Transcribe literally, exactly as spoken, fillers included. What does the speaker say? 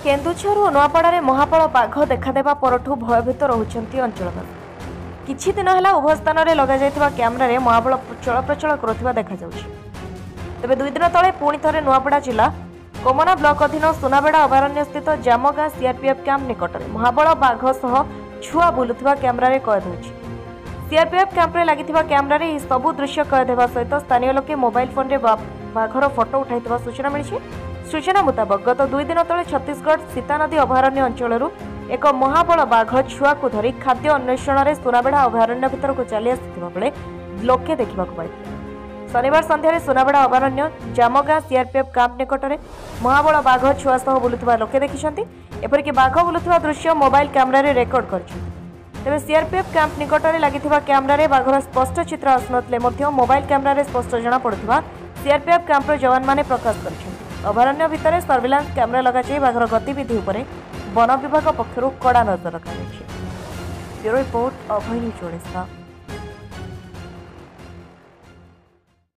केन्दुझर और नुआपड़ा महाबल बाघ देखादेवा परठू भयभीत रोचंती अंचलवासी। किछि दिन है उभय स्थान में लग क्यामेर महाबल चलप्रचल करुवा देखा तेज दुई दिन तले पुणी थे नुआपड़ा जिला कोमना ब्लॉक अधीन सुनाबेड़ा अभयारण्य स्थित जामगाँ सीआरपीएफ कैंप निकट में महाबल बाघ सह छुआ बुलुवा क्यामेर कैद होछि। सीआरपीएफ कैंप्रे लगी क्यामेर यह सबू दृश्य कैद होगा सहित स्थानीय लोके मोबाइल फोन में बाघर फोटो उठाई सूचना मिली। सूचना मुताबक गत दुई दिन तले छत्तीसगढ़ सीतानदी अभयारण्य अंचल एक महाबल बाघ छुआ को धरी खाद्य अन्वेषण में सुनाबेड़ा अभयारण्य भीतर को चली आसुवा बेले लोके देखा पाई। शनिवार संध्यारे सुनाबेड़ा अभयारण्य जामगाँ सीआरपीएफ कैंप निकट में महाबल बाघ छुआ सह बुलुवा लोके देखिछन्ति। एपरिक बाघ बुलुवा दृश्य मोबाइल कैमेरा रेकर्ड करछि। तेज सीआरपीएफ कैंप निकट में लगी क्यामेर बाघर स्पष्ट चित्र आसुनथिले मध्य मोबाइल कैमेरा स्पष्ट जना पड़ुवा सीआरपीएफ कैंपर जवान माने प्रकाश कर अभयारण्य भितर सर्विलांस कैमेरा लगाई बाघर गतिविधि उपरे वन विभाग पक्षरु कड़ा नजर रखा। Bureau report Abhay news Odisha.